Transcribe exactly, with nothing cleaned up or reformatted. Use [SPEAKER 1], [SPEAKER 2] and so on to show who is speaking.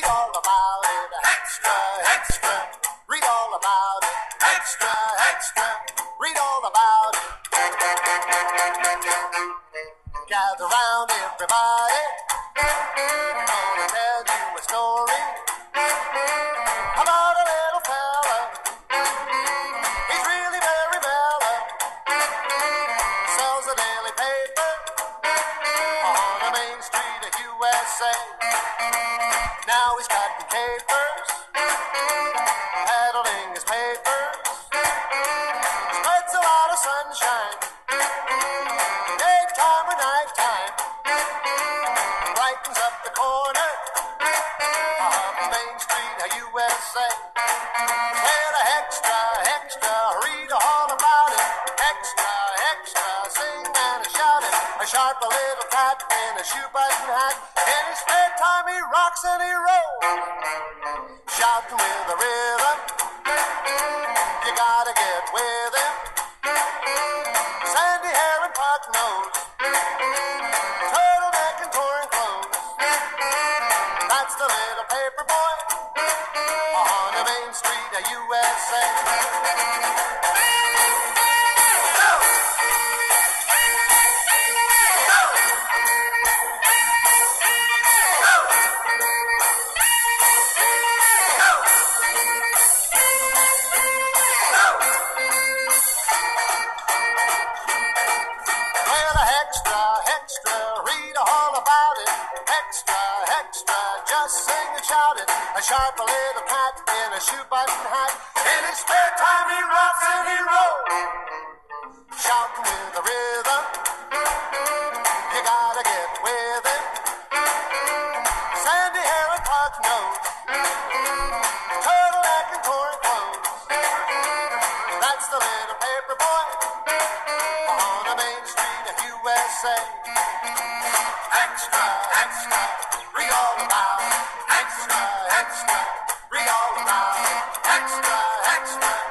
[SPEAKER 1] all about it. Extra, extra. Read all about it. Extra, extra. Read all about it. Gather round, everybody. Gonna tell you a story about a little fella. He's really very mellow. Sells a daily paper on the main street of U S A. Now he's cutting capers, peddling his papers. Spreads a lot of sunshine, daytime or nighttime. Brightens up the corner of the main street of U S A. Well, extra, extra, read all about it. Extra, extra, sing and shout it. A sharp little cat in a shoe button hat. In his spare time he rocks and he rolls, shouting with a rhythm. You gotta get with him. Sandy hair and puck nose, turtleneck and torn clothes. That's the little paper boy on the main street of U S A. Extra, extra, read all about it. Extra, extra, just sing and shout it. A sharp little cat in a shoe button hat. In his spare time he rocks and he rolls, shouting with a rhythm. You gotta get with him. Sandy hair and puck nose, turtleneck and torn clothes. That's the little paper boy on the main street of U S A. Extra, extra, read all about it. Extra, extra, read all about it. Extra, extra.